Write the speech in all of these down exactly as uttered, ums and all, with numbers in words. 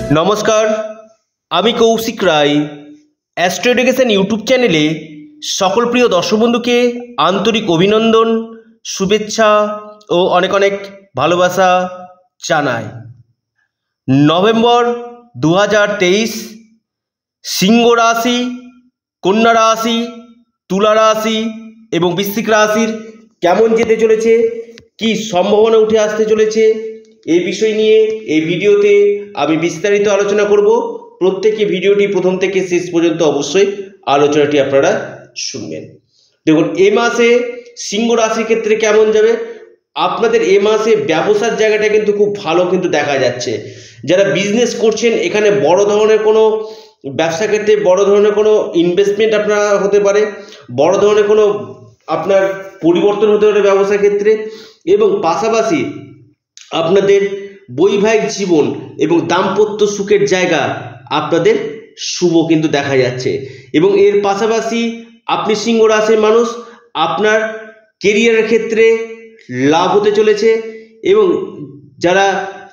নমস্কার, আমি Koushik Roy astro education YouTube চ্যানেলে সকল প্রিয় দর্শক বন্ধুকে আন্তরিক অভিনন্দন, শুভেচ্ছা ও অনেক অনেক ভালোবাসা জানাই। নভেম্বর দু হাজার তেইশ সিংহ রাশি, কন্যা রাশি, তুলা রাশি এবং বৃশ্চিক রাশির কেমন যেতে চলেছে, কি সম্ভাবনা উঠে আসতে চলেছে, এই বিষয় নিয়ে এই ভিডিওতে আমি বিস্তারিত আলোচনা করব। প্রত্যেকে ভিডিওটি প্রথম থেকে শেষ পর্যন্ত অবশ্যই আলোচনাটি আপনারা শুনবেন। দেখুন, এ মাসে সিংহ রাশির ক্ষেত্রে কেমন যাবে। আপনাদের এ মাসে ব্যবসার জায়গাটা কিন্তু খুব ভালো কিন্তু দেখা যাচ্ছে। যারা বিজনেস করছেন, এখানে বড় ধরনের কোনো ব্যবসা ক্ষেত্রে বড় ধরনের কোনো ইনভেস্টমেন্ট আপনার হতে পারে, বড় ধরনের কোনো আপনার পরিবর্তন হতে পারে ব্যবসা ক্ষেত্রে, এবং পাশাপাশি আপনাদের বৈবাহিক জীবন এবং দাম্পত্য সুখের জায়গা আপনাদের শুভ কিন্তু দেখা যাচ্ছে। এবং এর পাশাপাশি আপনি সিংহ রাশির মানুষ, আপনার কেরিয়ারের ক্ষেত্রে লাভ হতে চলেছে। এবং যারা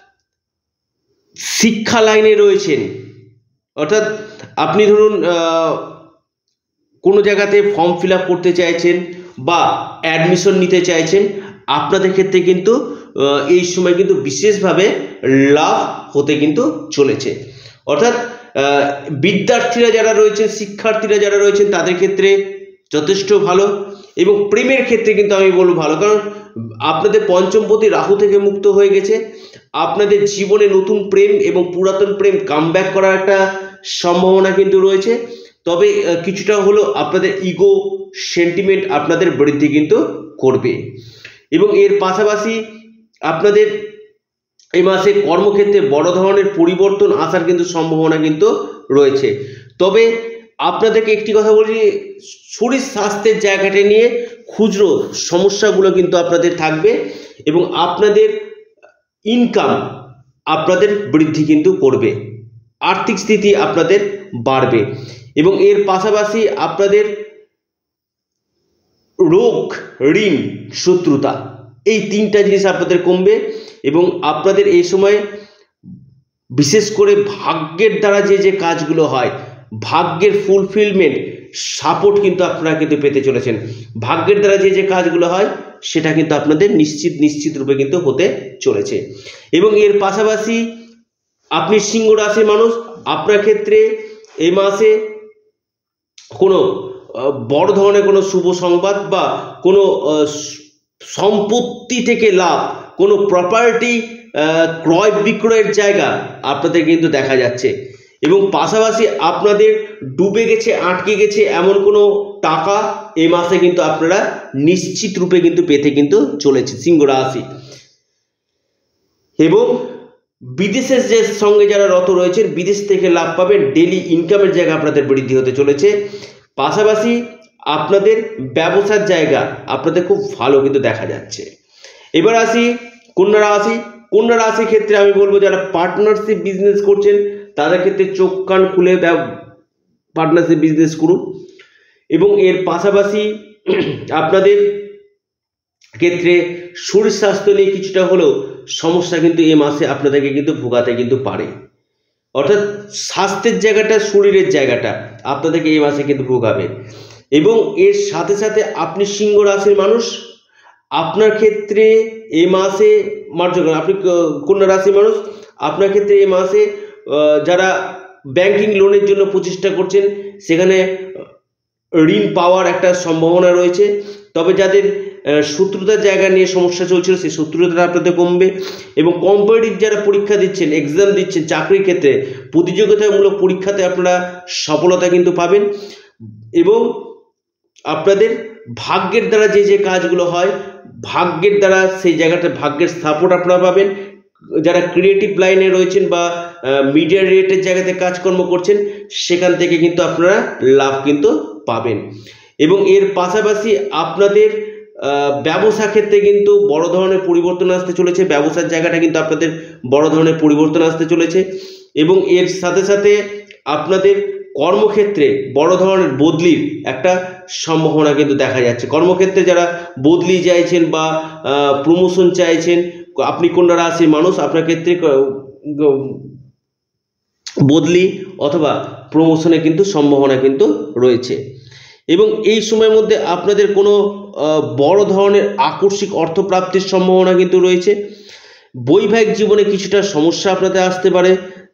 শিক্ষা লাইনে রয়েছেন, অর্থাৎ আপনি ধরুন কোনো জায়গাতে ফর্ম ফিল আপ করতে চাইছেন বা অ্যাডমিশন নিতে চাইছেন, আপনাদের ক্ষেত্রে কিন্তু এই সময় কিন্তু বিশেষভাবে লাভ হতে কিন্তু চলেছে। অর্থাৎ বিদ্যার্থীরা যারা রয়েছেন, শিক্ষার্থীরা যারা রয়েছেন, তাদের ক্ষেত্রে যথেষ্ট ভালো। এবং প্রেমের ক্ষেত্রে কিন্তু আমি বলবো ভালো, কারণ আপনাদের পঞ্চমপতি রাহু থেকে মুক্ত হয়ে গেছে। আপনাদের জীবনে নতুন প্রেম এবং পুরাতন প্রেম কামব্যাক করার একটা সম্ভাবনা কিন্তু রয়েছে। তবে কিছুটা হলো আপনাদের ইগো সেন্টিমেন্ট আপনাদের বৃদ্ধি কিন্তু করবে। এবং এর পাশাপাশি আপনাদের এই মাসে কর্মক্ষেত্রে বড় ধরনের পরিবর্তন আসার কিন্তু সম্ভাবনা কিন্তু রয়েছে। তবে আপনাদেরকে একটি কথা বলি, শরীর স্বাস্থ্যের জায়গাটা নিয়ে খুচরো সমস্যাগুলো কিন্তু আপনাদের থাকবে এবং আপনাদের ইনকাম আপনাদের বৃদ্ধি কিন্তু করবে, আর্থিক স্থিতি আপনাদের বাড়বে। এবং এর পাশাপাশি আপনাদের রোগ, ঋণ, শত্রুতা, এই তিনটা জিনিস আপনাদের কমবে। এবং আপনাদের এই সময় বিশেষ করে ভাগ্যের দ্বারা যে যে কাজগুলো হয়, ভাগ্যের ফুলফিলমেন্ট সাপোর্ট কিন্তু আপনারা কিন্তু পেতে চলেছেন। ভাগ্যের দ্বারা যে যে কাজগুলো হয় সেটা কিন্তু আপনাদের নিশ্চিত নিশ্চিত রূপে কিন্তু হতে চলেছে। এবং এর পাশাপাশি আপনি সিংহ রাশির মানুষ, আপনার ক্ষেত্রে এই মাসে কোনো বড় ধরনের কোনো শুভ সংবাদ বা কোনো সম্পত্তি থেকে লাভ, কোনো প্রপার্টি ক্রয় বিক্রয়ের জায়গা আপনাদের কিন্তু দেখা যাচ্ছে। এবং পাশাপাশি আপনাদের ডুবে গেছে, আটকে গেছে এমন কোনো টাকা এই মাসে কিন্তু আপনারা নিশ্চিত রূপে কিন্তু পেতে কিন্তু চলেছে সিংহ রাশি। এবং বিদেশের যে সঙ্গে যারা রত রয়েছেন, বিদেশ থেকে লাভ পাবেন, ডেলি ইনকামের জায়গা আপনাদের বৃদ্ধি হতে চলেছে। পাশাপাশি আপনাদের ব্যবসার জায়গা আপনাদের খুব ভালো কিন্তু দেখা যাচ্ছে। এবার আসি কন্যা রাশি। কন্যা রাশির ক্ষেত্রে আমি বলবো, যারা পার্টনারশিপ বিজনেস করছেন তাদের ক্ষেত্রে চোখ কান খুলে পার্টনারশিপ বিজনেস করুন। এবং এর পাশাপাশি আপনাদের ক্ষেত্রে শরীর স্বাস্থ্য নিয়ে কিছুটা হলেও সমস্যা কিন্তু এই মাসে আপনাদেরকে কিন্তু ভোগাতে কিন্তু পারে। অর্থাৎ স্বাস্থ্যের জায়গাটা, শরীরের জায়গাটা আপনাদেরকে এই মাসে কিন্তু ভোগাবে। এবং এর সাথে সাথে আপনি সিংহ রাশির মানুষ, আপনার ক্ষেত্রে এই মাসে মার্জন, আপনি কন্যা রাশির মানুষ, আপনার ক্ষেত্রে এই মাসে যারা ব্যাংকিং লোনের জন্য প্রচেষ্টা করছেন, সেখানে ঋণ পাওয়ার একটা সম্ভাবনা রয়েছে। তবে যাদের শত্রুতার জায়গা নিয়ে সমস্যা চলছিল, সেই শত্রুতাটা আপনাদের কমবে। এবং কম্পিটিটিভ যারা পরীক্ষা দিচ্ছেন, এক্সাম দিচ্ছেন, চাকরির ক্ষেত্রে প্রতিযোগিতামূলক পরীক্ষাতে আপনারা সফলতা কিন্তু পাবেন। এবং আপনাদের ভাগ্যের দ্বারা যে যে কাজগুলো হয়, ভাগ্যের দ্বারা সেই জায়গাটা ভাগ্যের সাপোর্ট আপনারা পাবেন। যারা ক্রিয়েটিভ লাইনে রয়েছেন বা মিডিয়া রিলেটেড জায়গাতে কাজকর্ম করছেন, সেখান থেকে কিন্তু আপনারা লাভ কিন্তু পাবেন। এবং এর পাশাপাশি আপনাদের ব্যবসা ক্ষেত্রে কিন্তু বড় ধরনের পরিবর্তন আসতে চলেছে। ব্যবসার জায়গাটা কিন্তু আপনাদের বড় ধরনের পরিবর্তন আসতে চলেছে। এবং এর সাথে সাথে আপনাদের কর্মক্ষেত্রে বড় ধরনের বদলির একটা সম্ভাবনা কিন্তু দেখা যাচ্ছে। কর্মক্ষেত্রে যারা বদলি চাইছেন বা প্রমোশন চাইছেন, আপনি কন্যা রাশির মানুষ, আপনার ক্ষেত্রে বদলি অথবা প্রমোশনের কিন্তু সম্ভাবনা কিন্তু রয়েছে। এবং এই সময়ের মধ্যে আপনাদের কোনো বড় ধরনের আকস্মিক অর্থপ্রাপ্তির সম্ভাবনা কিন্তু রয়েছে। বৈবাহিক জীবনে কিছুটা সমস্যা আপনাদের আসতে পারে,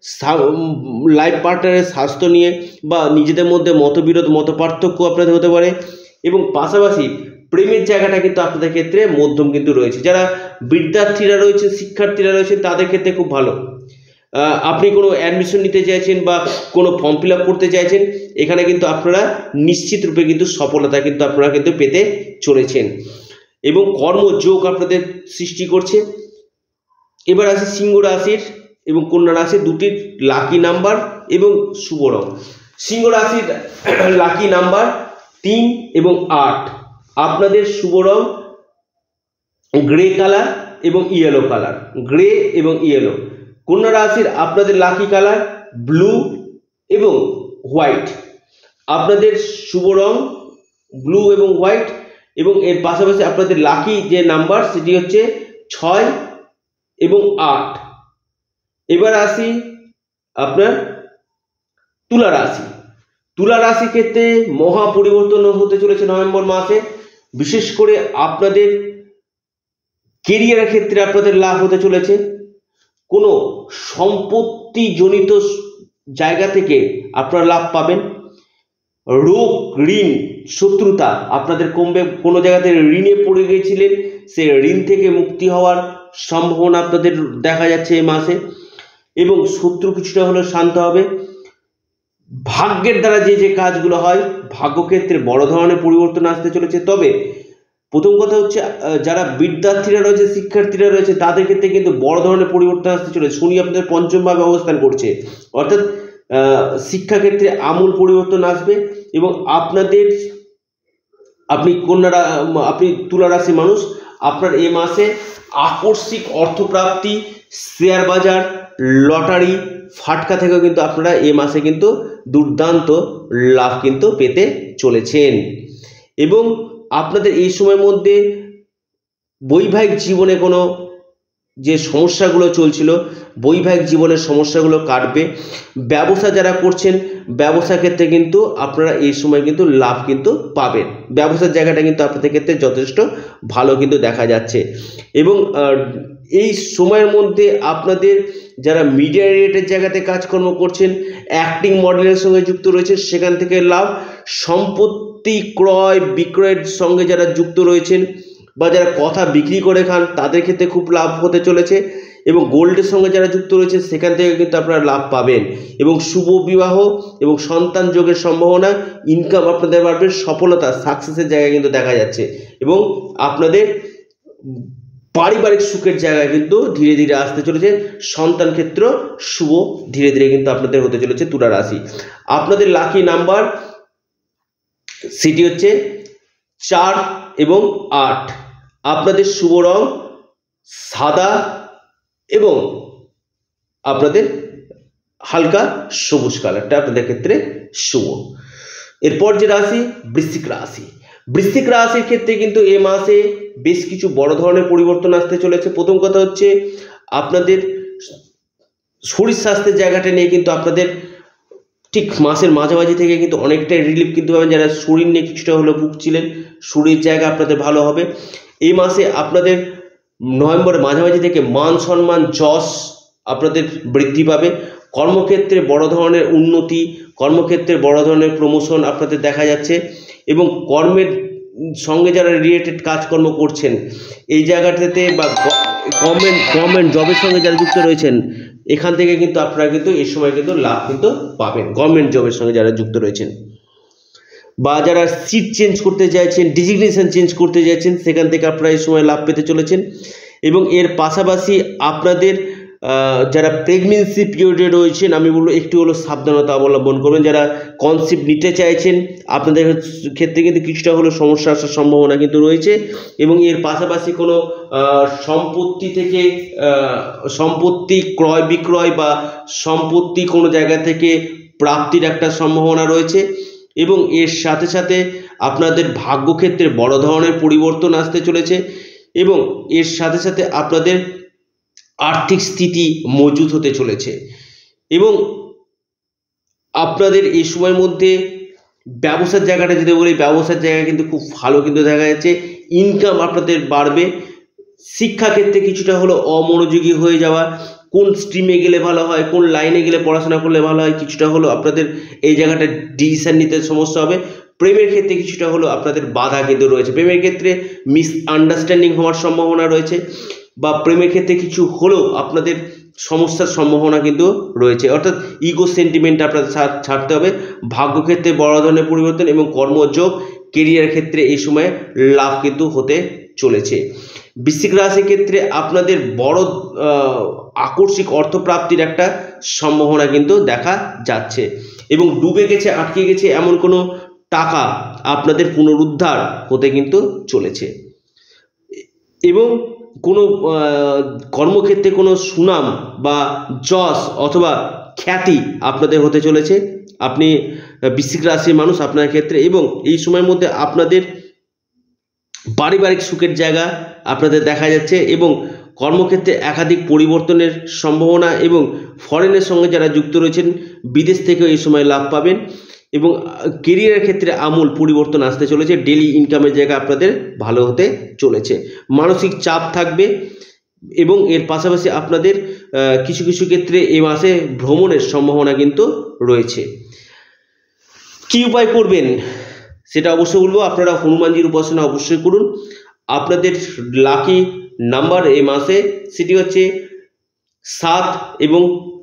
লাইফ পার্টনারের স্বাস্থ্য নিয়ে বা নিজেদের মধ্যে মতবিরোধ মত পার্থক্য আপনাদের হতে পারে। এবং পাশাপাশি প্রেমের জায়গাটা কিন্তু আপনাদের ক্ষেত্রে মধ্যম কিন্তু রয়েছে। যারা বিদ্যার্থীরা রয়েছে, শিক্ষার্থীরা রয়েছেন, তাদের ক্ষেত্রে খুব ভালো। আপনি কোনো অ্যাডমিশন নিতে চাইছেন বা কোনো ফর্ম ফিল আপ করতে চাইছেন, এখানে কিন্তু আপনারা নিশ্চিত রূপে কিন্তু সফলতা কিন্তু আপনারা কিন্তু পেতে চলেছেন এবং কর্মযোগ আপনাদের সৃষ্টি করছে। এবার আসি সিংহ রাশির এবং কন্যা রাশির দুটি লাকি নাম্বার এবং শুভ রং। সিংহ রাশির লাকি নাম্বার তিন এবং আট, আপনাদের শুভ রং গ্রে কালার এবং ইয়েলো কালার, গ্রে এবং ইয়েলো। কন্যা রাশির আপনাদের লাকি কালার ব্লু এবং হোয়াইট, আপনাদের শুভ রং ব্লু এবং হোয়াইট। এবং এর পাশাপাশি আপনাদের লাকি যে নাম্বার সেটি হচ্ছে ছয় এবং আট। এবার আসি আপনার তুলা রাশি। তুলা রাশি ক্ষেত্রে মহা পরিবর্তন হতে চলেছে নভেম্বর মাসে। বিশেষ করে আপনাদের কেরিয়ারের ক্ষেত্রে আপনাদের লাভ হতে চলেছে। কোনো সম্পত্তিজনিত জায়গা থেকে আপনারা লাভ পাবেন। রোগ, ঋণ, শত্রুতা আপনাদের কমবে। কোনো জায়গাতে ঋণে পড়ে গিয়েছিলেন, সেই ঋণ থেকে মুক্তি হওয়ার সম্ভাবনা আপনাদের দেখা যাচ্ছে এই মাসে। এবং শত্রু কিছুটা হলেও শান্ত হবে। ভাগ্যের দ্বারা যে যে কাজগুলো হয়, ভাগ্যক্ষেত্রে বড় ধরনের পরিবর্তন আসতে চলেছে। তবে প্রথম কথা হচ্ছে, যারা বিদ্যার্থীরা রয়েছে, শিক্ষার্থীরা রয়েছে, তাদের ক্ষেত্রে কিন্তু বড় ধরনের পরিবর্তন আসতে চলেছে। শনি আপনাদের পঞ্চমভাবে অবস্থান করছে, অর্থাৎ শিক্ষাক্ষেত্রে আমূল পরিবর্তন আসবে। এবং আপনাদের আপনি কন্যা আপনি তুলা রাশি মানুষ, আপনার এই মাসে আকস্মিক অর্থপ্রাপ্তি, শেয়ার বাজার, লটারি, ফাটকা থেকেও কিন্তু আপনারা এই মাসে কিন্তু দুর্দান্ত লাভ কিন্তু পেতে চলেছেন। এবং আপনাদের এই সময়ের মধ্যে বৈবাহিক জীবনে কোনো যে সমস্যাগুলো চলছিল, বৈবাহিক জীবনের সমস্যাগুলো কাটবে। ব্যবসা যারা করছেন, ব্যবসা ক্ষেত্রে কিন্তু আপনারা এই সময় কিন্তু লাভ কিন্তু পাবেন। ব্যবসার জায়গাটা কিন্তু আপনাদের ক্ষেত্রে যথেষ্ট ভালো কিন্তু দেখা যাচ্ছে। এবং এই সময়ের মধ্যে আপনাদের যারা মিডিয়া রিলেটেড জায়গাতে কাজকর্ম করছেন, অ্যাক্টিং মডেলের সঙ্গে যুক্ত রয়েছেন, সেখান থেকে লাভ। সম্পত্তি ক্রয় বিক্রয়ের সঙ্গে যারা যুক্ত রয়েছেন বা যারা কথা বিক্রি করে খান, তাদের ক্ষেত্রে খুব লাভ হতে চলেছে। এবং গোল্ডের সঙ্গে যারা যুক্ত রয়েছে, সেখান থেকে কিন্তু আপনারা লাভ পাবেন। এবং শুভ বিবাহ এবং সন্তান যোগের সম্ভাবনা, ইনকাম আপনাদের বাড়বে, সফলতা সাকসেসের জায়গায় কিন্তু দেখা যাচ্ছে। এবং আপনাদের পারিবারিক সুখের জায়গায় কিন্তু ধীরে ধীরে আসতে চলেছে। সন্তান ক্ষেত্র শুভ ধীরে ধীরে কিন্তু আপনাদের হতে চলেছে তুলা রাশি। আপনাদের লাকি নাম্বার সেটি হচ্ছে চার এবং আট, আপনাদের শুভ রং সাদা এবং আপনাদের হালকা সবুজ কালারটা আপনাদের ক্ষেত্রে শুভ। এরপর যে রাশি বৃশ্চিক রাশি। বৃশ্চিক রাশির ক্ষেত্রে কিন্তু এ মাসে বেশ কিছু বড় ধরনের পরিবর্তন আসতে চলেছে। প্রথম কথা হচ্ছে, আপনাদের শরীর স্বাস্থ্যের জায়গাটা নিয়ে কিন্তু আপনাদের ঠিক মাসের মাঝামাঝি থেকে কিন্তু অনেকটাই রিলিফ কিন্তু পাবেন। যারা শরীর নিয়ে কিছুটা হলেও ভুগছিলেন, শরীর জায়গা আপনাদের ভালো হবে। এই মাসে আপনাদের নভেম্বরের মাঝামাঝি থেকে মান সম্মান যশ আপনাদের বৃদ্ধি পাবে। কর্মক্ষেত্রে বড় ধরনের উন্নতি, কর্মক্ষেত্রে বড় ধরনের প্রমোশন আপনাদের দেখা যাচ্ছে। এবং কর্মের সঙ্গে যারা রিলেটেড কাজকর্ম করছেন, এই জায়গাটাতে বা গভর্নমেন্ট গভর্নমেন্ট জবের সঙ্গে যারা যুক্ত রয়েছেন, এখান থেকে কিন্তু আপনারা কিন্তু এই সময় কিন্তু লাভ কিন্তু পাবেন। গভর্নমেন্ট জবের সঙ্গে যারা যুক্ত রয়েছেন বা যারা সিট চেঞ্জ করতে চাইছেন, ডিজিগনেশন চেঞ্জ করতে চাইছেন, সেখান থেকে আপনারা এই সময় লাভ পেতে চলেছেন। এবং এর পাশাপাশি আপনাদের যারা প্রেগনেন্সি পিরিয়ডে রয়েছেন, আমি বলবো একটু হলো সাবধানতা অবলম্বন করবেন। যারা কনসেপ্ট নিতে চাইছেন, আপনাদের ক্ষেত্রে কিন্তু কিছুটা হলো সমস্যা আসার সম্ভাবনা কিন্তু রয়েছে। এবং এর পাশাপাশি কোনো সম্পত্তি থেকে সম্পত্তি ক্রয় বিক্রয় বা সম্পত্তি কোনো জায়গা থেকে প্রাপ্তির একটা সম্ভাবনা রয়েছে। এবং এর সাথে সাথে আপনাদের ভাগ্যক্ষেত্রে বড় ধরনের পরিবর্তন আসতে চলেছে। এবং এর সাথে সাথে আপনাদের আর্থিক স্থিতি মজবুত হতে চলেছে। এবং আপনাদের এই সময়ের মধ্যে ব্যবসার জায়গাটা যদি বলি, ব্যবসার জায়গা কিন্তু খুব ভালো কিন্তু দেখা যাচ্ছে। ইনকাম আপনাদের বাড়বে। শিক্ষাক্ষেত্রে কিছুটা হলো অমনোযোগী হয়ে যাওয়া, কোন স্ট্রিমে গেলে ভালো হয়, কোন লাইনে গেলে পড়াশোনা করলে ভালো হয়, কিছুটা হলো আপনাদের এই জায়গাটা ডিসিশন নিতে সমস্যা হবে। প্রেমের ক্ষেত্রে কিছুটা হলো আপনাদের বাধা কিন্তু রয়েছে। প্রেমের ক্ষেত্রে মিস আন্ডারস্ট্যান্ডিং হওয়ার সম্ভাবনা রয়েছে, বা প্রেমের ক্ষেত্রে কিছু হলেও আপনাদের সমস্যার সম্ভাবনা কিন্তু রয়েছে, অর্থাৎ ইগো সেন্টিমেন্ট আপনাদের ছাড়তে হবে। ভাগ্যক্ষেত্রে বড় ধরনের পরিবর্তন এবং কর্মযোগ, কেরিয়ার ক্ষেত্রে এই সময় লাভ কিন্তু হতে চলেছে। বৃশ্চিক রাশির ক্ষেত্রে আপনাদের বড় আকস্মিক অর্থপ্রাপ্তির একটা সম্ভাবনা কিন্তু দেখা যাচ্ছে, এবং ডুবে গেছে, আটকে গেছে এমন কোনো টাকা আপনাদের পুনরুদ্ধার হতে কিন্তু চলেছে, এবং কোনো কর্মক্ষেত্রে কোনো সুনাম বা যশ অথবা খ্যাতি আপনাদের হতে চলেছে, আপনি বৃশ্চিক রাশির মানুষ আপনার ক্ষেত্রে। এবং এই সময়ের মধ্যে আপনাদের পারিবারিক সুখের জায়গা আপনাদের দেখা যাচ্ছে, এবং কর্মক্ষেত্রে একাধিক পরিবর্তনের সম্ভাবনা, এবং ফরেনের সঙ্গে যারা যুক্ত রয়েছেন বিদেশ থেকেও এই সময় লাভ পাবেন, এবং কেরিয়ারের ক্ষেত্রে আমূল পরিবর্তন আসতে চলেছে। ডেলি ইনকামের জায়গা আপনাদের ভালো হতে চলেছে। মানসিক চাপ থাকবে, এবং এর পাশাপাশি আপনাদের কিছু কিছু ক্ষেত্রে এই মাসে ভ্রমণের সম্ভাবনা কিন্তু রয়েছে। কি উপায় করবেন সেটা অবশ্যই বলবো। আপনারা হনুমানজির উপাসনা অবশ্যই করুন। আপনাদের লাকি নাম্বার এই মাসে সেটি হচ্ছে সাত এবং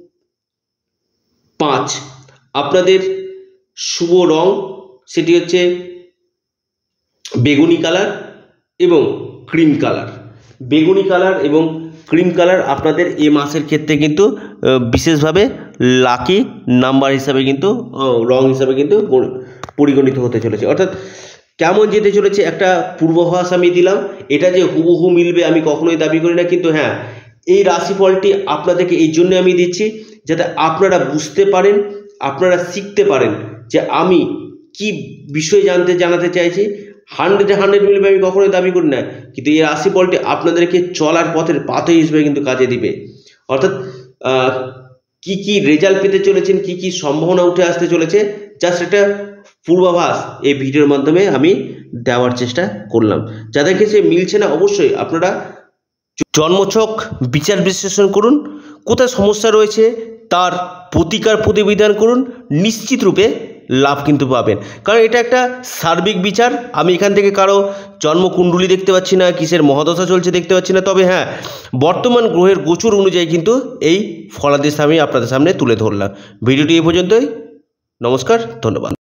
পাঁচ। আপনাদের শুভ রং সেটি হচ্ছে বেগুনি কালার এবং ক্রিম কালার। বেগুনি কালার এবং ক্রিম কালার আপনাদের এই মাসের ক্ষেত্রে কিন্তু বিশেষভাবে লাকি নাম্বার হিসাবে কিন্তু রং হিসাবে কিন্তু পরিগণিত হতে চলেছে। অর্থাৎ কেমন যেতে চলেছে একটা পূর্বাভাস আমি দিলাম। এটা যে হুবহু মিলবে আমি কখনোই দাবি করি না, কিন্তু হ্যাঁ, এই রাশিফলটি আপনাদেরকে এই জন্য আমি দিচ্ছি যাতে আপনারা বুঝতে পারেন, আপনারা শিখতে পারেন যে আমি কি বিষয় জানতে জানাতে চাইছি। হান্ড্রেডে হান্ড্রেড মিলবে আমি কখনোই দাবি করি না, কিন্তু এই রাশিফলটি আপনাদেরকে চলার পথের পাথর হিসেবে কিন্তু কাজে দিবে। অর্থাৎ কি কি রেজাল্ট পেতে চলেছেন, কি কি সম্ভাবনা উঠে আসতে চলেছে, জাস্ট একটা পূর্বাভাস এই ভিডিওর মাধ্যমে আমি দেওয়ার চেষ্টা করলাম। যাদের কাছে মিলছে না অবশ্যই আপনারা জন্মছক বিচার বিশ্লেষণ করুন, কোথায় সমস্যা রয়েছে তার প্রতিকার প্রতিবিধান করুন, নিশ্চিত রূপে লাভ কিন্তু পাবেন। কারণ এটা একটা সার্বিক বিচার। আমি এখান থেকে কারো জন্মকুণ্ডলী দেখতে পাচ্ছি না, কিসের মহাদশা চলছে দেখতে পাচ্ছি না, তবে হ্যাঁ, বর্তমান গ্রহের গোচর অনুযায়ী কিন্তু এই ফলাদেশ আমি আপনাদের সামনে তুলে ধরলাম। ভিডিওটি এই পর্যন্তই। নমস্কার, ধন্যবাদ।